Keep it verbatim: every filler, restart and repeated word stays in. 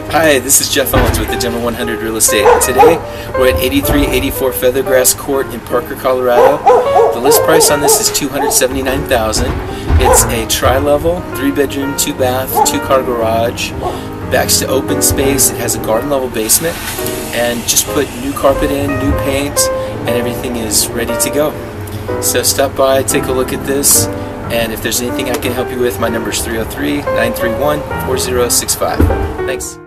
Hi, this is Jeff Owens with the Denver one hundred Real Estate. Today we're at eighty-three eighty-four Feathergrass Court in Parker, Colorado. The list price on this is two hundred seventy-nine thousand dollars. It's a tri-level, three bedroom, two bath, two car garage. Backs to open space. It has a garden level basement, and just put new carpet in, new paint, and everything is ready to go. So stop by, take a look at this, and if there's anything I can help you with, my number is three oh three, nine three one, four oh six five. Thanks.